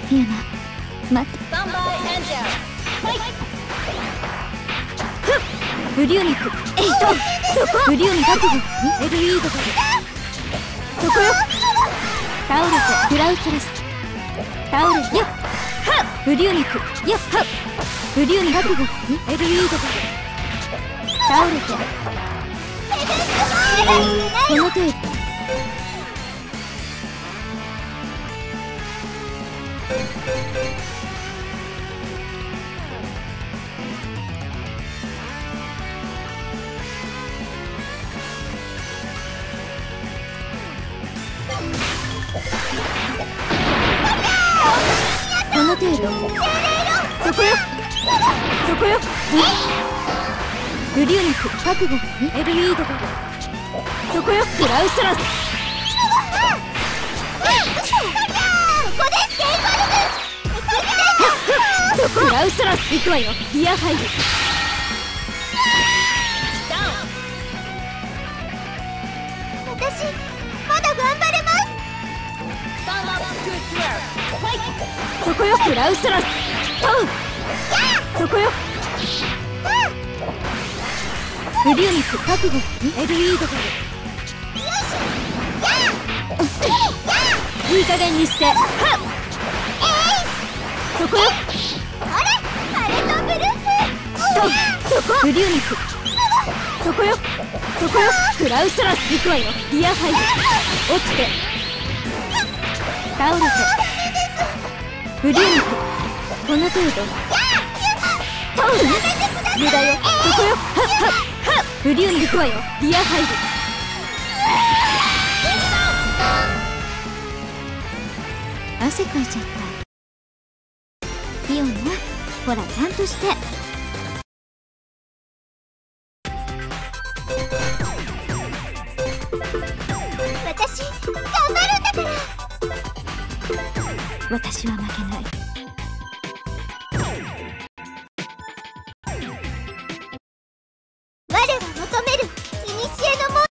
フィアナ、待って。フリューニック、そこフリューニ覚悟、エルイードだ。そこよ。倒れて、フラウスラス。倒れて、よっフリューニック、よっフリューニ覚悟、エルイードだ。倒れて、この程度。この程度。そこよ。そこよ。フリューニック覚悟、エルイードだ。そこよ。クラウスラス。そこクラウスラス行くわよ。リアハイブ。 私まだ頑張れます。 そこよ。クラウスラス。そこよ。フリューニック覚悟、エルイードだ。いい加減にして。そこよ。そこフリューニック。そこよ。そこよ。クラウスラス行くわよ。リアハイブ。落ちて倒れてフリューニック。この程度。無駄よ。そこよ。フリューニックわよ。リアハイブ。汗かいちゃった。ピオンな、ほらちゃんとして。 私頑張るんだから。 私は負けない。 我は求める古のもん。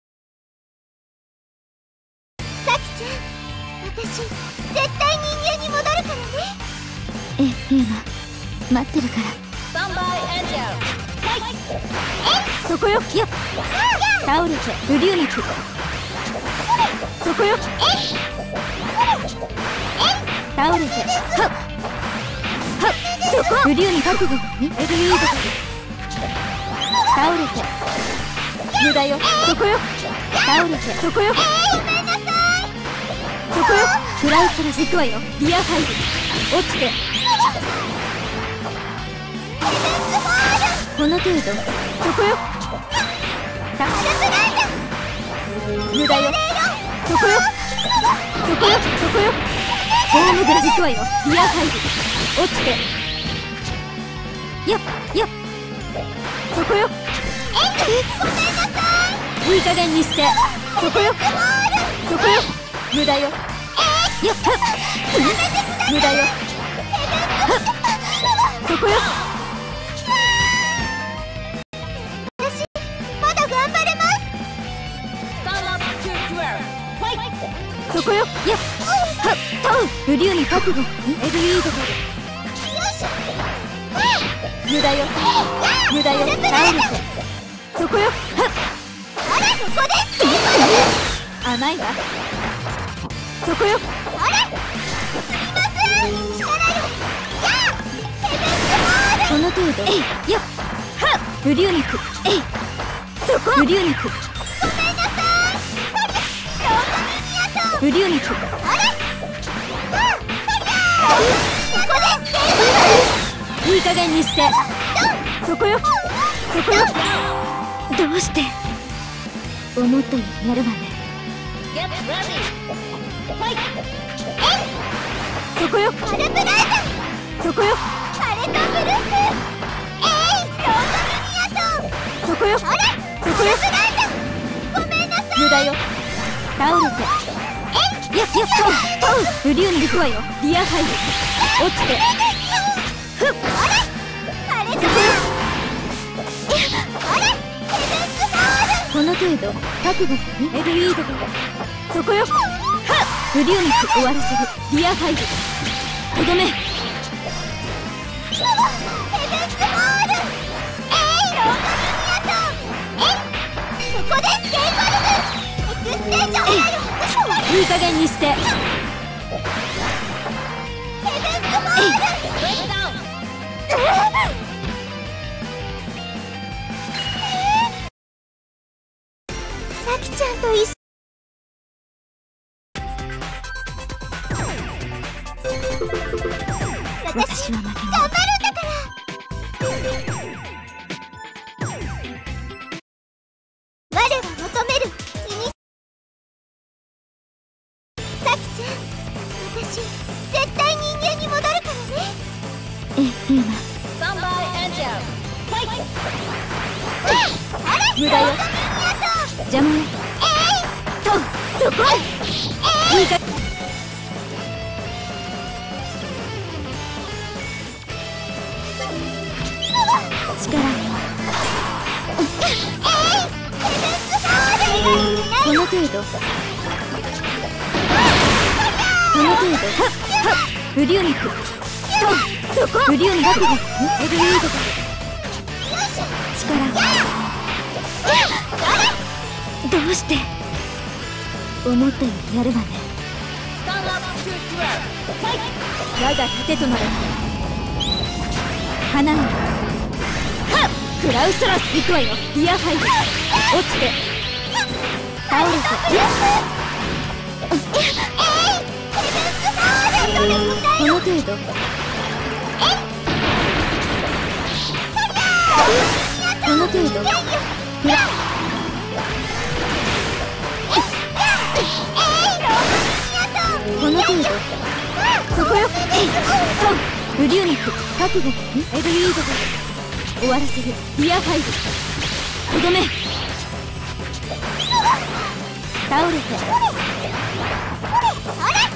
サキちゃん、私絶対人間に戻るからね。 フィアナ、待ってるから。そこよ。よっ倒れてフリューニック。そこよ。倒れてそこフリューニ覚悟、エルイードだ。倒れて無駄よ。そこよ。倒れてそこよ。 ごめんなさい。 そこよ。クラウスラス行くわよ。リアハイブ。落ちてこの程度。そこよ。無駄よ。そこよ。そこよ。そこよ。ホームグラス行くわよ。リアハイブ。落ちてよっよっ。そこよ。 ごめんなさいい加減にして。そこよ。そこよ。無駄よ。よっ無駄よ。そこよ。 私まだ頑張れます。 そこよ。よっフリューニ覚悟、エルイードだ。無駄よ。無駄よ。倒れてそこよ。 そこです。 甘いわ。そこよ。 すみません。力よ。 この程度。よっフリューニック。そこフリューニック。 ごめんなさい。 フリューニック。 そこです。 いい加減にして。そこよ。そこよ。どうして思ったようにやるわね。そこよ。 カルブラータ。 そこよ。 カレットブルース。ローカミニアト。 そこよ。そこよ。 ごめんなさい。 無駄よ。倒れてよっよっフリューニ行くわよ。リアハイブ。落ちてカレットこの程度。覚悟、エルイードだ。そこよ。フリューニック終わらせる。リアハイブ。 とどめ。 ヘブンスボール。ローカミニアトン。そこでスケーバルブエクステーションだよ。 いい加減にして。 ヘブンスボール。さきちゃんと一緒。 私は負けない。 頑張るんだから。我は求めるイニさきちゃん、私絶対人間に戻るからね。 ええ、リュウマ。無駄よ。邪魔よ。と、そこ。いいか。力よ。この程度。この程度。ブリューニク。と、そこ。ブリューニク。エルウィードだ。力よ。どうして思ったよりやるわね。我が盾となる花をクラウストラス行くわよ。イヤハイド落ちて倒れてこの程度。この程度。フラこの程度。そこよ。ブリューニック覚悟。エドウィードで終わらせる。イヤーファイブとどめ。倒れて